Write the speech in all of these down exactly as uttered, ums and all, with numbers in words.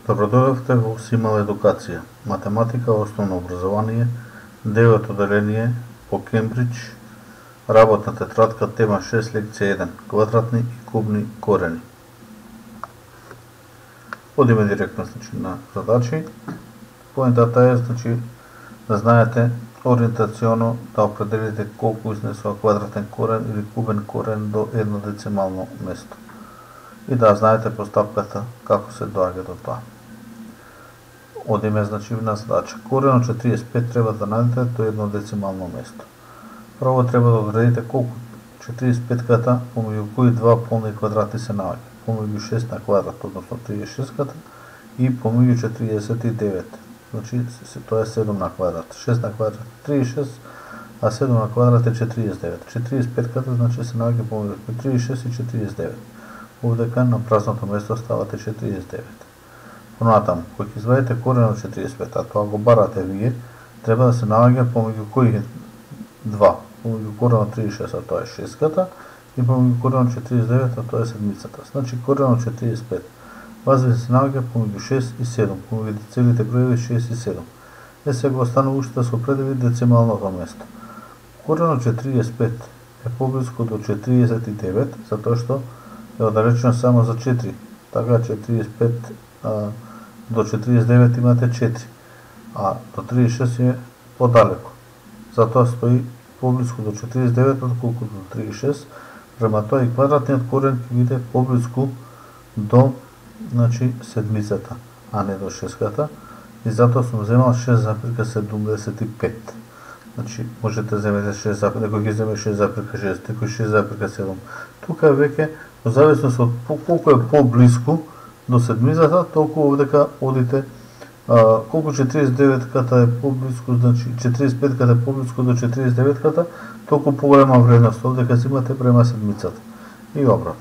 Добродојавте во Симал едукација, математика, основно образование, девет оделение по Кембридж, работна тетрадка, тема шест, лекција еден, квадратни и кубни корени. Одиме директно значи, на задачи. Поентата е значи, да знаете ориентационо да определите колку изнесува квадратен корен или кубен корен до едно децимално место. И да знаете постапката како се доаѓа до тоа. Одиме значи на задача. Корен од четириесет и пет треба да најдете до едно децимално место. Прво треба да одредите колку четириесет и петката помеѓу кои два полни квадрати се наоѓа. Помеѓу шест на квадрат, односно триесет и шестката и помеѓу четириесет и девет. Значи тоа е седум на квадрат. шест на квадрат е триесет и шест, а седум на квадрат е четириесет и девет. четириесет и петката значи се наоѓа помеѓу триесет и шест и четириесет и девет. Овдека на празното место ставате четириесет и девет. Понатаму, кога ќе извадите корен од четириесет и пет, а тоа го барате вие, треба да се наоѓа помеѓу кои два, помеѓу корен од триесет и шест, а тоа е шестката, и помеѓу корен од четириесет и девет, а тоа е седмицата. Значи корен од четириесет и пет вази се наоѓа помеѓу шест и седум, помеѓу целите броеви шест и седум. Е сега останува уште да се определи децималното место. Корен од четириесет и пет е поблиску до четириесет и девет, затоа што е оддалечено само за четири. Така четириесет и пет а, до четириесет и девет имате четири, а до триесет и шест е подалеку. Затоа стои поблиску до четириесет и девет отколку до триесет и шест. Према тоа и квадратниот корен ќе биде поблиску до значи седмицата, а не до шестката. И затоа сум земал шест запирка седумдесет и пет. Значи можете да земете шест запирка, некој ќе земе шест запирка шест, некој шест запирка седум. Тука веќе во зависност од колку е поблиску до седмицата, толку овдека одите а, колку четириесет и деветката е поблиску, значи четириесет и петката е поблиску до четириесет и деветката, толку поголема вредност овдека си имате према седмицата. И обратно.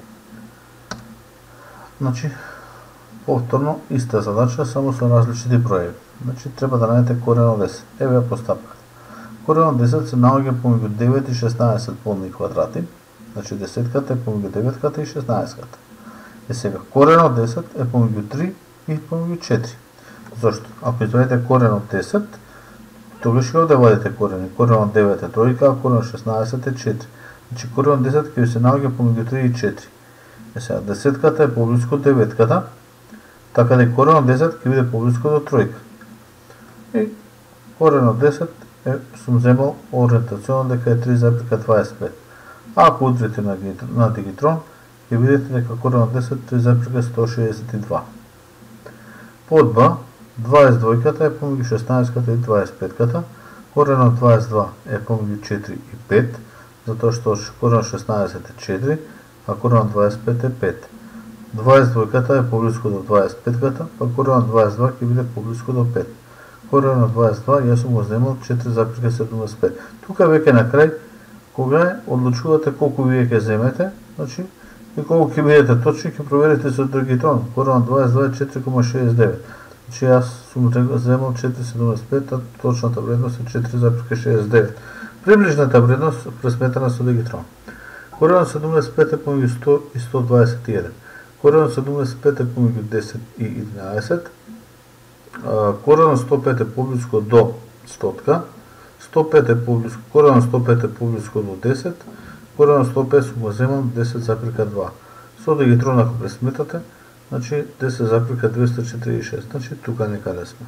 Значи повторно иста задача, само со различити броеви. Значи треба да најдете корен од десет. Еве ја постапката. Корен од десет се наоѓа помеѓу девет и шеснаесет полни квадрати. Значи десетката е помеѓу деветката и шеснаесетката. Е сега корен од десет е помеѓу три и помеѓу четири. Зошто? Ако извадите корен од десет, тогаш ќе овде вадите корени. Корен од девет е тројка, а корен од шеснаесет е четири. Значи корен од десет ќе се наоѓа помеѓу три и четири. Е сега десетката е поблиску деветката, така да и корен од десет ќе биде поблиску до тројка. И корен од десет е, сум земал ориентационно дека е три запирка дваесет и пет. А ако удрите на, на дигитрон, ќе видите дека корен од десет е три запирка сто шеесет и два. Под Б, дваесет и двојката е помеѓу шеснаесетката и дваесет и петката, корен од дваесет и два е помеѓу четири и пет, затоа што корен од шеснаесет е четири, а корен од дваесет и пет е пет. дваесет и двојката е поблиску до дваесет и петката, па корен од дваесет и два ќе биде поблиску до пет. Корен од дваесет и два јас сум го земал четири запирка седумдесет и пет. Тука веќе на крај, кога е, одлучувате колку вие ќе земете, значи, и колку ќе бидете точни, ќе проверите со дигитрон. Корен од дваесет и два е четири кома шеесет и девет. Значи јас сум земал четири седумдесет и пет, а точната вредност е четири запирка шеесет и девет. Приближната вредност пресметана со дигитрон. Корен од седумдесет и пет е помеѓу сто и сто дваесет и еден. Корен од седумдесет и пет е помеѓу десет и единаесет. Корен од сто и пет е поблиску до стотка. сто и пет е поблиску, корен од сто и пет е поблиску до десет. Корен од сто и пет сум го земал десет запирка два. Со дигитрон ако пресметате, значи десет запирка двеста четириесет и шест. Значи тука некаде сме.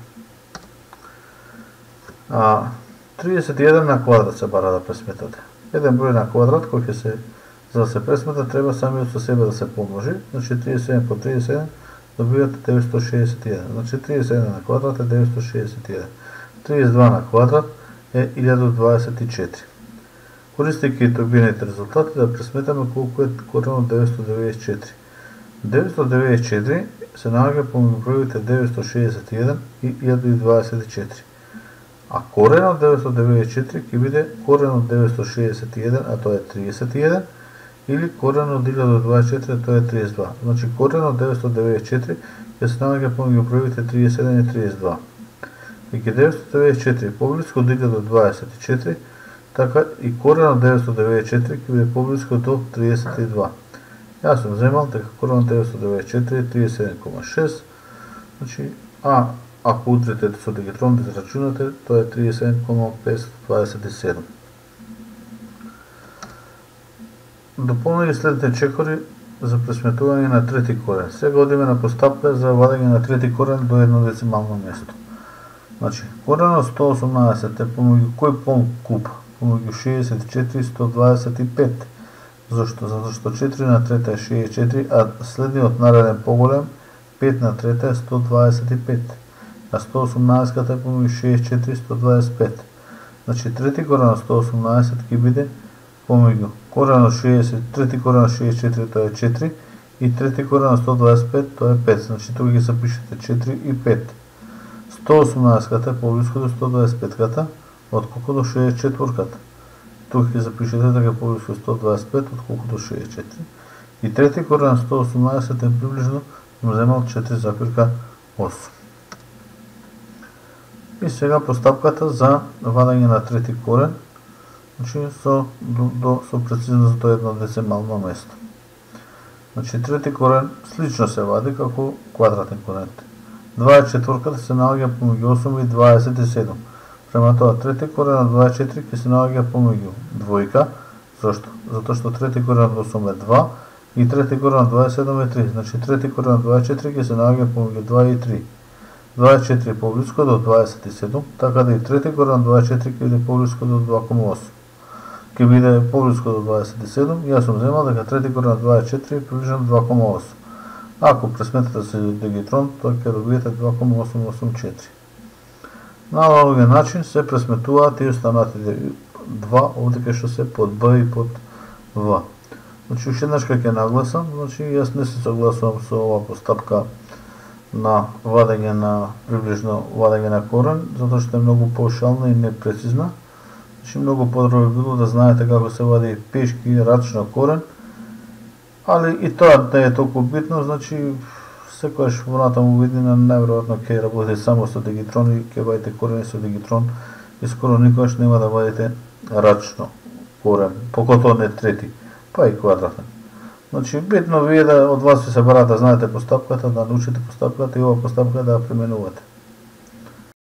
А, триесет и еден на квадрат се бара да пресметате. Еден број на квадрат кој ќе се за да се пресмета треба самиот со себе да се помножи. Значи триесет и еден по триесет и еден добивате деветстотини шеесет и еден. Значи триесет и еден на квадрат е деветстотини шеесет и еден. триесет и два на квадрат е илјада дваесет и четири. Користејќи добиените резултати да пресметаме колку е корен од деветстотини деветдесет и четири. деветстотини деветдесет и четири се наоѓа помеѓу броевите деветстотини шеесет и еден и илјада дваесет и четири. А корен од деветстотини деветдесет и четири ќе биде корен од деветстотини шеесет и еден, а тоа е триесет и еден, или корен од илјада дваесет и четири, тоа е триесет и два. Значи корен од деветстотини деветдесет и четири ќе се наоѓа помеѓу броевите триесет и еден и триесет и два. И ќе деветстотини деветдесет и четири поблиску од илјада дваесет и четири, така и корен од деветстотини деветдесет и четири ќе биде поблиску до триесет и два. Јас сум земал дека корен од деветстотини деветдесет и четири е триесет и еден кома шест, Значи, а ако утрите со дигитрон да израчунате, тоа е триесет и седум кома петстотини дваесет и седум. Дополнени следните чекори за пресметување на трети корен. Сега одиме на постапка за вадење на трети корен до едно децимално место. Значи, коренот сто осумнаесет е помеѓу кој полн куп? Помеѓу шеесет и четири и сто дваесет и пет. Зошто? Затоа што четири на трета е шеесет и четири, а следниот нареден поголем пет на трета е сто дваесет и пет. А сто осумнаесет е помеѓу шеесет и четири и сто дваесет и пет. Значи, трети корен од сто осумнаесет ќе биде помеѓу корен од шеесет, трети корен од шеесет и четири, тоа е четири, и трети корен од сто дваесет и пет, тоа е пет. Значи, тука ќе запишете четири и пет. сто осумнаесет е поблиску до сто дваесет и пет, отколку до шеесет и четири. Тука ќе запишете дека е поблиску до сто дваесет и пет, отколку до шеесет и четири. И трети корен од сто осумнаесет е приближно, сум земал четири запирка осум. И сега постапката за вадење на трети корен, значи со, до, до, со прецизност до едно децимално место. Значи трети корен слично се вади како квадратен корен. дваесет и четврката се наоѓа помеѓу осум и дваесет и седум. Према тоа, трети корен од дваесет и четири ќе се наоѓа помеѓу двојка. Зошто? Затоа што трети корен од осум е два и трети корен од дваесет и седум е три. Значи трети корен од дваесет и четири ќе се наоѓа помеѓу два и три. дваесет и четири е поблиску до дваесет и седум, така да и трети корен од дваесет и четири ќе биде поблиску до два кома осум. Ќе биде поблиску до дваесет и седум, и јас сум земал дека трети корен од дваесет и четири е приближно два кома осум. Ако пресметате со дигитрон, тоа ќе добиете два кома осум осум четири. На аналоген начин се пресметуваат и останатите два овде кај што се под Б и под В. Значи, уште еднаш ќе нагласам, значи јас не се согласувам со оваа постапка на вадење на приближно вадење на корен, затоа што е многу паушална и непрецизна. Значи, многу подобро би било да знаете како се вади пешки рачно корен, али и тоа не е толку битно, значи секојаш вонатаму виднина најверојатно ќе работите само со дигитрон и ќе вадите корени со дигитрон и скоро никогаш нема да вадите рачно корен, покото не трети, па и квадратен. Значи, битно вие да од вас ви се бара да знаете постапката, да научите постапката и ова постапка да ја применувате.